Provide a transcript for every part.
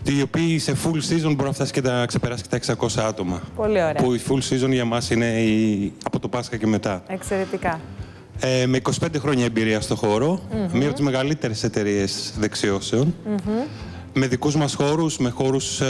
οι οποίοι σε full season μπορεί να φτάσει και να ξεπεράσει και τα 600 άτομα. Πολύ ωραία. Που η full season για μας είναι από το Πάσχα και μετά. Εξαιρετικά. Με 25 χρόνια εμπειρία στο χώρο, μία από τις μεγαλύτερες εταιρείες δεξιώσεων, με δικούς μας χώρους, με χώρους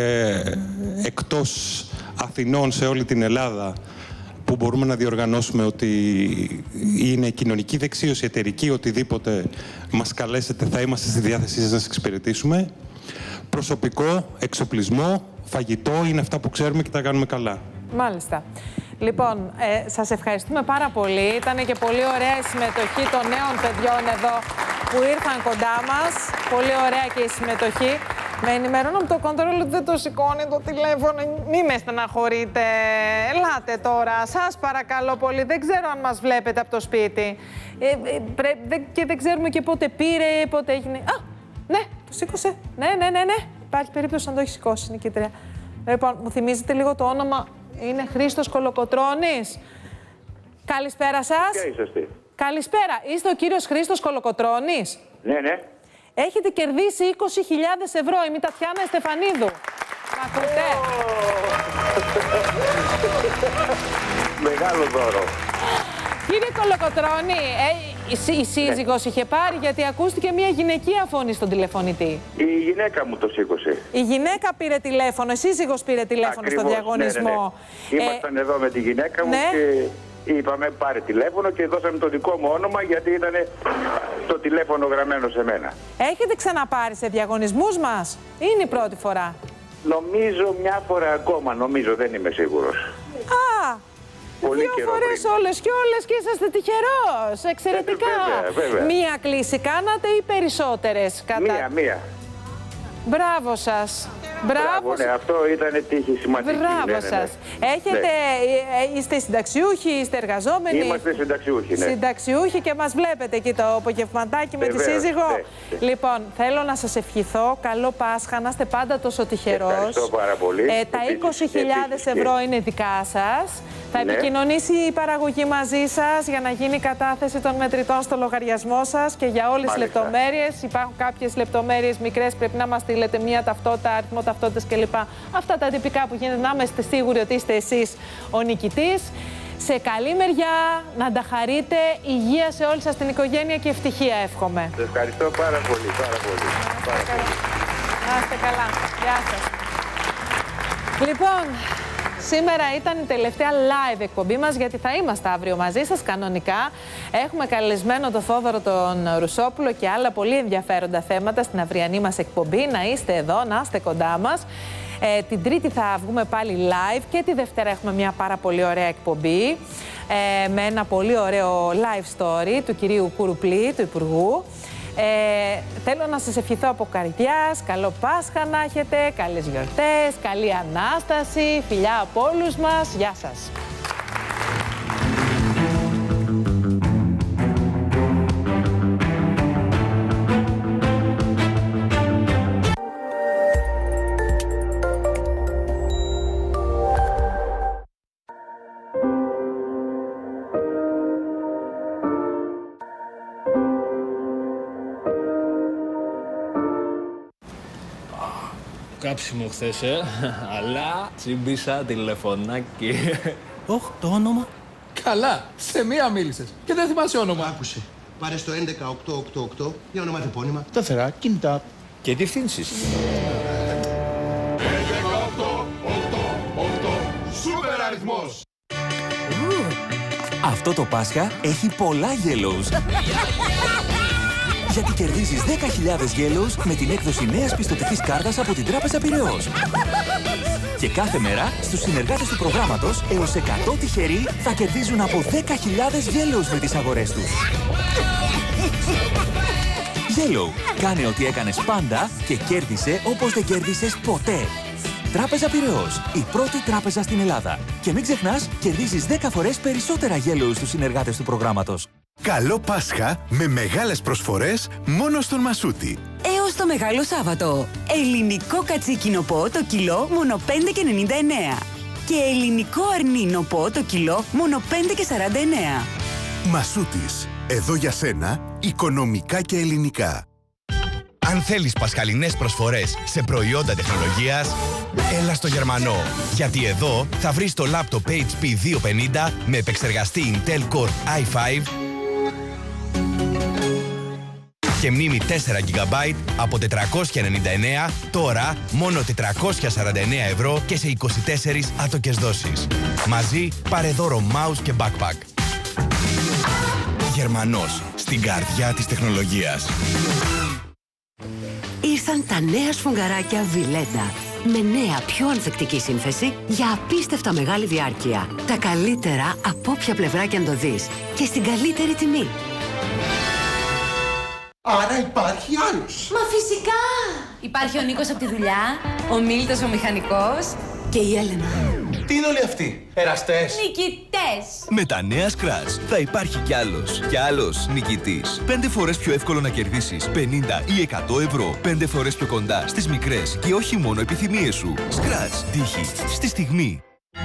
εκτός Αθηνών σε όλη την Ελλάδα, που μπορούμε να διοργανώσουμε ότι είναι κοινωνική δεξίωση, εταιρική, οτιδήποτε μας καλέσετε, θα είμαστε στη διάθεσή σας να σας εξυπηρετήσουμε. Προσωπικό, εξοπλισμό, φαγητό, είναι αυτά που ξέρουμε και τα κάνουμε καλά. Μάλιστα. Λοιπόν, σας ευχαριστούμε πάρα πολύ. Ήταν και πολύ ωραία η συμμετοχή των νέων παιδιών εδώ που ήρθαν κοντά μας. Πολύ ωραία και η συμμετοχή. Με ενημερώνω από το κοντρόλ ότι δεν το σηκώνει το τηλέφωνο. Μη με στεναχωρείτε. Ελάτε τώρα. Σας παρακαλώ πολύ. Δεν ξέρω αν μας βλέπετε από το σπίτι. Και δεν ξέρουμε και πότε πήρε, πότε έγινε. Α, ναι, το σήκωσε. Ναι. Υπάρχει περίπτωση να το έχει σηκώσει, νικήτρια. Λοιπόν, μου θυμίζετε λίγο το όνομα. Είναι Χρήστος Κολοκοτρώνης. Καλησπέρα σας. Ποια είσαστε? Καλησπέρα. Είστε ο κύριος Χρήστος Κολοκοτρώνης? Ναι. Έχετε κερδίσει 20.000 ευρώ, η Τατιάνα Στεφανίδου. Μ' ακούτε? Μεγάλο δώρο. Κύριε Κολοκοτρώνη, η σύζυγος είχε πάρει, γιατί ακούστηκε μια γυναικεία φωνή στον τηλεφωνητή. Η γυναίκα μου το σήκωσε. Η γυναίκα πήρε τηλέφωνο, η σύζυγος πήρε τηλέφωνο. Ακριβώς, στο διαγωνισμό. Ναι. Ήμασταν εδώ με τη γυναίκα μου και είπαμε πάρε τηλέφωνο και δώσαμε το δικό μου όνομα, γιατί ήταν το τηλέφωνο γραμμένο σε μένα. Έχετε ξαναπάρει σε διαγωνισμούς μας? Είναι η πρώτη φορά? Νομίζω μια φορά ακόμα, δεν είμαι σίγουρος. Α! Δύο φορές όλες και όλες και είσαστε τυχερός. Εξαιρετικά. Βέβαια. Μία κλίση κάνατε ή περισσότερες? Μία. Μπράβο σας. Μπράβο, ναι, αυτό ήταν τύχη σημαντική. Μπράβο σας. Έχετε, είστε συνταξιούχοι, είστε εργαζόμενοι? Είμαστε συνταξιούχοι, ναι. Συνταξιούχοι και μας βλέπετε εκεί το απογευματάκι με τη σύζυγο. Ναι. Λοιπόν, θέλω να σας ευχηθώ καλό Πάσχα, να είστε πάντα τόσο τυχερός. Ευχαριστώ πάρα πολύ. Τα 20.000 ευρώ είναι δικά σας. Θα επικοινωνήσει η παραγωγή μαζί σας για να γίνει κατάθεση των μετρητών στο λογαριασμό σας και για όλες τις λεπτομέρειες. Υπάρχουν κάποιες λεπτομέρειες μικρές, πρέπει να μας στείλετε μία ταυτότητα, αριθμό ταυτότητας κλπ. Αυτά τα τυπικά που γίνεται, να είμαστε σίγουροι ότι είστε εσείς ο νικητής. Σε καλή μεριά, να τα χαρείτε, υγεία σε όλη σας την οικογένεια και ευτυχία εύχομαι. Σας ευχαριστώ πάρα πολύ, πάρα πολύ. Να είστε καλά. Γεια σας. Λοιπόν, σήμερα ήταν η τελευταία live εκπομπή μας, γιατί θα είμαστε αύριο μαζί σας κανονικά. Έχουμε καλεσμένο τον Θόδωρο τον Ρουσόπουλο και άλλα πολύ ενδιαφέροντα θέματα στην αυριανή μας εκπομπή. Να είστε εδώ, να είστε κοντά μας. Την Τρίτη θα βγούμε πάλι live και τη Δευτέρα έχουμε μια πάρα πολύ ωραία εκπομπή με ένα πολύ ωραίο live story του κυρίου Κουρουπλή, του Υπουργού. Θέλω να σας ευχηθώ από καρδιάς, καλό Πάσχα να έχετε, καλές γιορτές, καλή Ανάσταση, φιλιά από όλους μας, γεια σας. Κάψιμο χθες, αλλά τσίμπησα τηλεφωνάκι. Όχ, το όνομα. Καλά, σε μία μίλησες και δεν θυμάσαι όνομα. Άκουσε. Πάρε στο 11888 για ονοματεπώνυμα. Σταθερά, κινητά. Και διευθύνσεις. 11888, σούπερ αριθμός. Αυτό το Πάσχα έχει πολλά Yellows. Γιατί κερδίζεις 10.000 Yellows με την έκδοση νέας πιστωτικής κάρτας από την Τράπεζα Πειραιώς. Και κάθε μέρα στους συνεργάτες του προγράμματος έως 100 τυχεροί θα κερδίζουν από 10.000 Yellows με τις αγορές τους. Yellow. Κάνε ό,τι έκανες πάντα και κέρδισε όπως δεν κέρδισες ποτέ. Τράπεζα Πειραιώς. Η πρώτη τράπεζα στην Ελλάδα. Και μην ξεχνάς, κερδίζεις 10 φορές περισσότερα Yellows στους συνεργάτες του προγράμματος. Καλό Πάσχα με μεγάλες προσφορές μόνο στον Μασούτη. Έως το Μεγάλο Σάββατο. Ελληνικό κατσίκι νοπό το κιλό μόνο 5,99. Και ελληνικό αρνί νοπό το κιλό μόνο 5,49. Μασούτης. Εδώ για σένα, οικονομικά και ελληνικά. Αν θέλεις πασχαλινές προσφορές σε προϊόντα τεχνολογίας, έλα στο Γερμανό. Γιατί εδώ θα βρεις το λάπτοπ HP 250 με επεξεργαστή Intel Core i5 και μνήμη 4 GB από 499, τώρα μόνο 449 ευρώ και σε 24 άτοκες δόσεις. Μαζί πάρε δώρο mouse και backpack. Γερμανός, στην καρδιά της τεχνολογίας. Ήρθαν τα νέα σφουγγαράκια Βιλέντα. Με νέα πιο ανθεκτική σύνθεση για απίστευτα μεγάλη διάρκεια. Τα καλύτερα από όποια πλευρά και αν το δεις. Και στην καλύτερη τιμή. Άρα υπάρχει άλλος. Μα φυσικά! Υπάρχει ο Νίκος από τη δουλειά, ο Μίλτος ο μηχανικός και η Έλενα. Τι είναι όλοι αυτοί, εραστές? Νικητές! Με τα νέα Scratch θα υπάρχει κι άλλος. Κι άλλος νικητής. 5 φορές πιο εύκολο να κερδίσεις 50 ή 100 ευρώ. 5 φορές πιο κοντά στις μικρές και όχι μόνο επιθυμίες σου. Scratch. Τύχη. Στη στιγμή.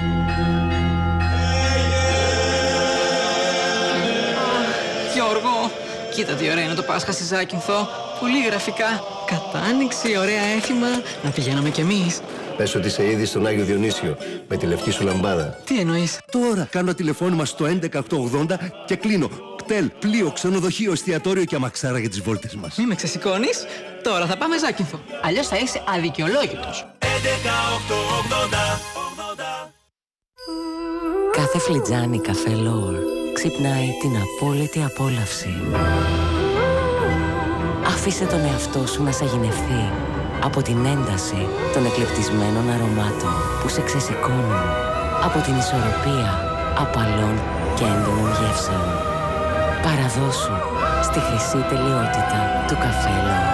Γιώργο, κοίτα τι ωραία είναι το Πάσχα στη Ζάκυνθο. Πολύ γραφικά. Κατάνοιξη, ωραία έθιμα. Να πηγαίναμε κι εμείς. Πες ότι σε είδη στον Άγιο Διονύσιο με τη λευκή σου λαμπάδα. Τι εννοείς? Τώρα κάνω τηλεφώνημα στο 11880 και κλείνω. Κτέλ, πλοίο, ξενοδοχείο, εστιατόριο και αμαξάρα για τις βόλτες μας. Μη με ξεσηκώνεις. Τώρα θα πάμε Ζάκυνθο. Αλλιώς θα είσαι αδικαιολόγητος. 11880. Κάθε φλιτζάνι καφέ L'Or ξυπνάει την απόλυτη απόλαυση. Άφησε τον εαυτό σου να σαγηνευθεί από την ένταση των εκλεπτισμένων αρωμάτων που σε ξεσηκώνουν, από την ισορροπία απαλών και έντονων γεύσεων. Παραδώσου στη χρυσή τελειότητα του καφέ L'Or.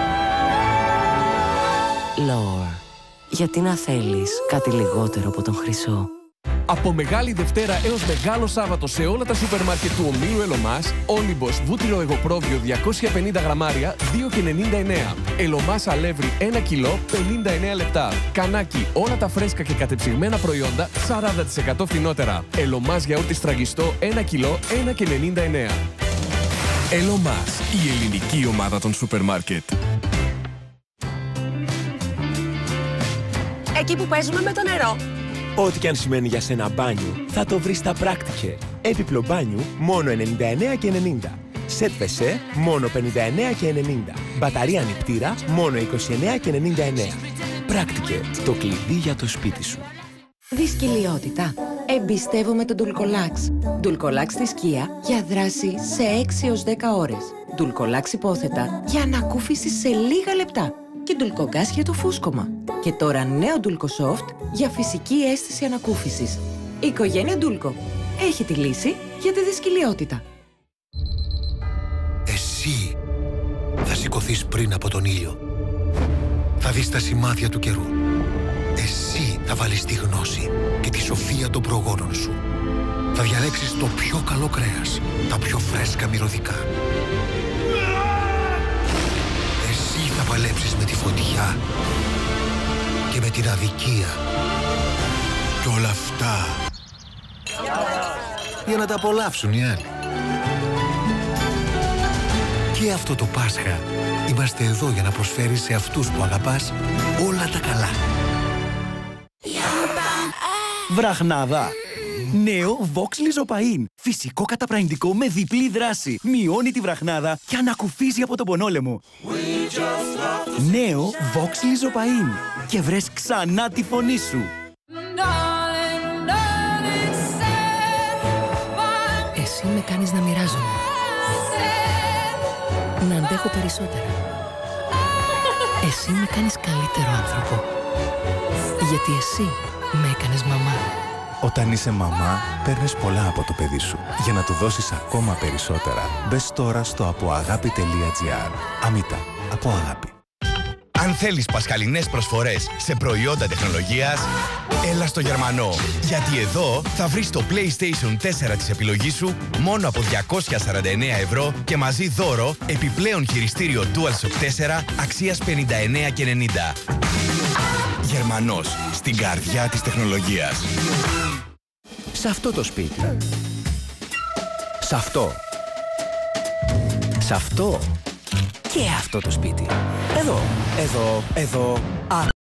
L'Or. Γιατί να θέλεις κάτι λιγότερο από τον χρυσό? Από Μεγάλη Δευτέρα έως Μεγάλο Σάββατο σε όλα τα σούπερ μάρκετ του ομίλου Ελωμάς, Όλυμπος βούτυρο εγωπρόβιο 250 γραμμάρια 2,99. Ελωμάς αλεύρι 1 κιλό 59 λεπτά. Κανάκι όλα τα φρέσκα και κατεψυγμένα προϊόντα 40% φθηνότερα. Ελωμάς γιαούρτι σφραγιστό 1 κιλό 1,99. Ελωμάς, η ελληνική ομάδα των σούπερ μάρκετ. Εκεί που παίζουμε με το νερό. Ό,τι και αν σημαίνει για σένα μπάνιο, θα το βρεις στα Practicare. Έπιπλο μπάνιου, μόνο 99,90. Σετ βεσέ, μόνο 59,90. Μπαταρία νηπτήρα, μόνο 29,99. Practicare, το κλειδί για το σπίτι σου. Δυσκολιότητα. Εμπιστεύομαι τον Dulcolax. Dulcolax στη σκία για δράση σε 6 έως 10 ώρες. Dulcolax υπόθετα για ανακούφιση σε λίγα λεπτά. Και Dulcogas για το φούσκωμα. Και τώρα νέο Dulcosoft για φυσική αίσθηση ανακούφισης. Η οικογένεια Dulco έχει τη λύση για τη δυσκολιότητα. Εσύ θα σηκωθείς πριν από τον ήλιο. Θα δεις τα σημάδια του καιρού. Εσύ θα βάλεις τη γνώση και τη σοφία των προγόνων σου. Θα διαλέξεις το πιο καλό κρέας, τα πιο φρέσκα μυρωδικά. Εσύ θα παλέψεις με τη φωτιά και με την αδικία. Και όλα αυτά για να τα απολαύσουν οι άλλοι. Και αυτό το Πάσχα είμαστε εδώ για να προσφέρεις σε αυτούς που αγαπάς όλα τα καλά. Βραχνάδα. Νέο Vox Lizopain. Φυσικό καταπραγητικό με διπλή δράση. Μειώνει τη βραχνάδα και ανακουφίζει από τον πονόλεμο. Νέο Vox Lizopain. Και βρες ξανά τη φωνή σου. Εσύ με κάνεις να μοιράζομαι. Να αντέχω περισσότερα. Εσύ με κάνεις καλύτερο άνθρωπο. Γιατί εσύ με έκανες μαμά. Όταν είσαι μαμά, παίρνεις πολλά από το παιδί σου. Για να του δώσεις ακόμα περισσότερα, μπες τώρα στο αποαγάπη.gr. Αμίτα. Από αγάπη. Αν θέλεις πασχαλινές προσφορές σε προϊόντα τεχνολογίας, έλα στο Γερμανό. Γιατί εδώ θα βρεις το PlayStation 4 της επιλογής σου μόνο από 249 ευρώ και μαζί δώρο επιπλέον χειριστήριο DualShock 4 αξίας 59,90. Γερμανός, στην καρδιά της τεχνολογίας. Σε αυτό το σπίτι. Σε αυτό. Σε αυτό. και αυτό το σπίτι. Εδώ. Α,